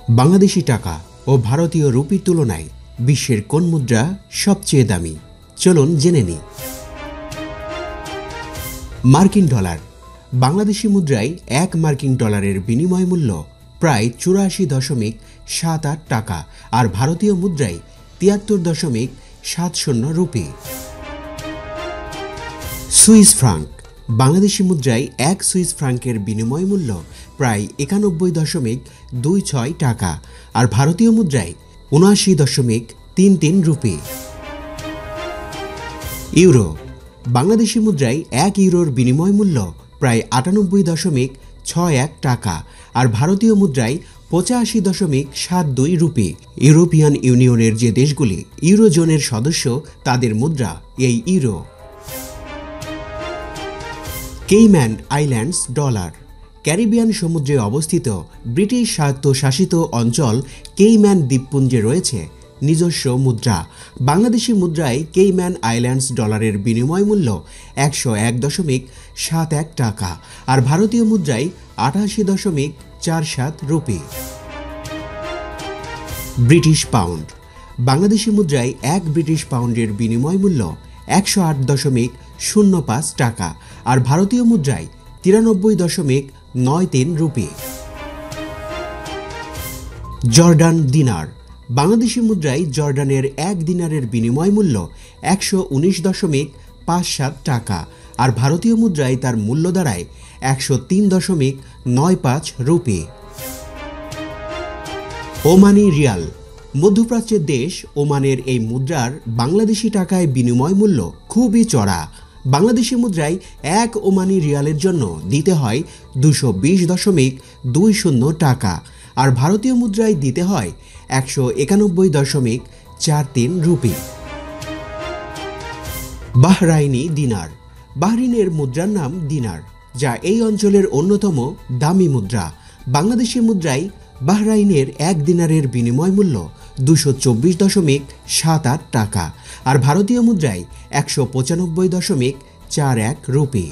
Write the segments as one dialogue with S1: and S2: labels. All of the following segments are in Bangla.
S1: বাংলাদেশি টাকা ও ভারতীয় রুপির তুলনায় বিশ্বের কোন মুদ্রা সবচেয়ে দামি? চলুন জেনে নিই। মার্কিন ডলার। বাংলাদেশি মুদ্রায় এক মার্কিন ডলারের বিনিময় মূল্য প্রায় ৮৪.৭৮ টাকা আর ভারতীয় মুদ্রায় ৭৩.৭০ রুপি। Swiss franc. বাংলাদেশি মুদ্রায় এক সুইস ফ্রাঙ্কের বিনিময় মূল্য প্রায় ৯১.২৬ টাকা আর ভারতীয় মুদ্রায় ৭৯.৩৩ রুপি। ইউরো। বাংলাদেশি মুদ্রায় এক ইউরোর বিনিময় মূল্য প্রায় ৯৮.৬১ টাকা আর ভারতীয় মুদ্রায় ৮৫.৭২ রুপি। ইউরোপিয়ান ইউনিয়নের যে দেশগুলি ইউরোজোনের সদস্য তাদের মুদ্রা এই euro. Cayman Islands dollar. Caribbean সমুদ্রে অবস্থিত ব্রিটিশ স্বায়ত্তশাসিত অঞ্চল কেইম্যান দ্বীপপুঞ্জে রয়েছে নিজস্ব মুদ্রা। বাংলাদেশি মুদ্রায় কেইম্যান আইল্যান্ডস ডলারের বিনিময় মূল্য ১০১.৭১ টাকা আর ভারতীয় মুদ্রায় ৮৮.৪৭ রুপি। British pound. বাংলাদেশি মুদ্রায় এক ব্রিটিশ পাউন্ডের বিনিময় মূল্য ১০৮.০৫ টাকা আর ভারতীয় মুদ্রায় ৯৩.৯৩ রুপি। জর্ডান দিনার। বাংলাদেশি মুদ্রায় জর্ডানের এক দিনারের বিনিময় মূল্য ১১৯.৫৭ টাকা আর ভারতীয় মুদ্রায় তার মূল্য দাঁড়ায় ১০৩.৯৫ রুপি। Omani Real. মধ্যপ্রাচ্যের দেশ ওমানের এই মুদ্রার বাংলাদেশি টাকায় বিনিময় মূল্য খুবই চড়া। বাংলাদেশি মুদ্রায় এক ওমানি রিয়ালের জন্য দিতে হয় ২২.২০ টাকা আর ভারতীয় মুদ্রায় দিতে হয় ১৯১.৪৩ রুপি। বাহরাইনি দিনার। বাহরিনের মুদ্রার নাম দিনার, যা এই অঞ্চলের অন্যতম দামি মুদ্রা। বাংলাদেশি মুদ্রায় বাহরাইনের এক দিনারের বিনিময় মূল্য ২২৪.৭৮ টাকা আর ভারতীয় মুদ্রায় ১৯৫.৪১ রুপি।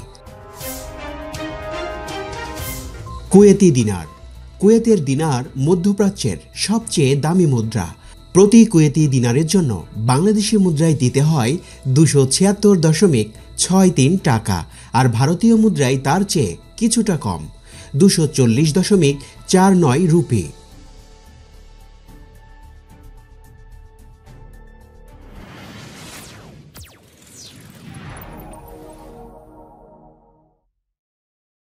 S1: কুয়েতি দিনার। কুয়েতের দিনার মধ্যপ্রাচ্যের সবচেয়ে দামি মুদ্রা। প্রতি কুয়েতি দিনারের জন্য বাংলাদেশি মুদ্রায় দিতে হয় ২৭৬.৬৩ টাকা আর ভারতীয় মুদ্রায় তার চেয়ে কিছুটা কম ২৪.৪৯ রুপি।